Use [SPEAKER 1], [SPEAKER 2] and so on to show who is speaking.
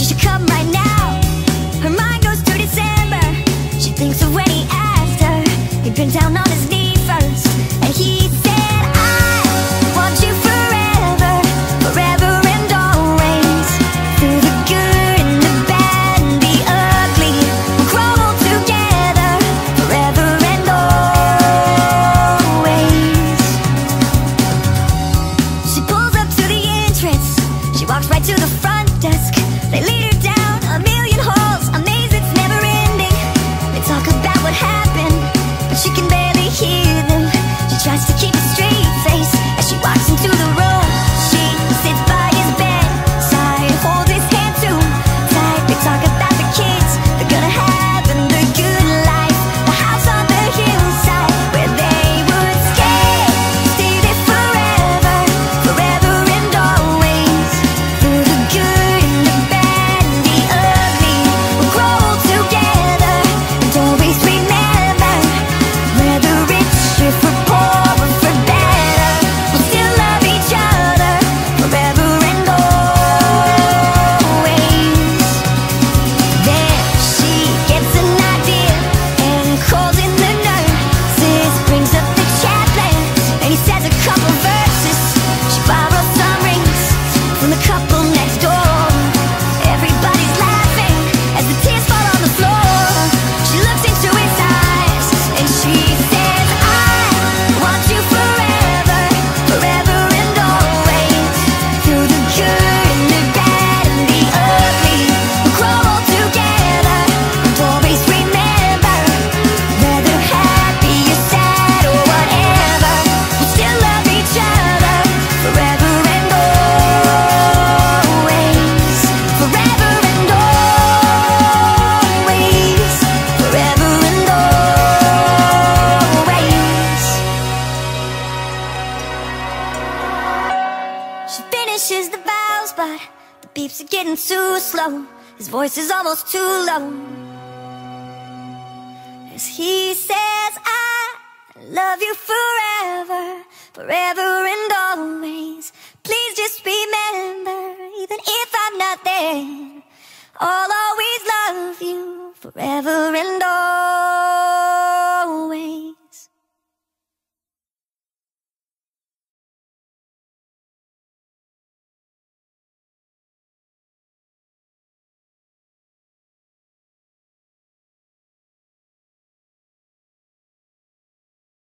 [SPEAKER 1] should come right now. Her mind goes to December. She thinks of when he asked her. He'd been down on his knee first, and he said, I want you forever, forever and always. Through the good and the bad and the ugly, we'll grow old together, forever and always. She pulls up to the entrance. She walks right to the front desk. They lead her down a million halls, a maze that's never ending. They talk about what happened, but she can barely hear them. She tries to keep a straight face as she walks into the room. She sits by his bedside, holds his hand too tight. They talk about the kids they're gonna have and the good life, the house on the hillside where they would stay there forever, forever and always. Through the good and the bad and the ugly, we'll grow old together and always remember, whether it's if we're poor or for better, we'll still love each other forever and always. Then she gets an idea and calls in the nurses, brings up the chaplain, and he says a couple verses. She borrows some rings from the couple next door. Everybody's laughing as the tears fall on the floor. She looks into his eyes and she says, I want you forever, forever and always. Through the good and the bad and the ugly, we'll grow old together and always remember, whether happy or sad or whatever, we'll still love each other forever and always. Forever and always. Forever and always. She finishes the vows, but the beeps are getting too slow. His voice is almost too low as he says, I love you forever, forever and always. Please just remember, even if I'm not there, I'll always love you forever and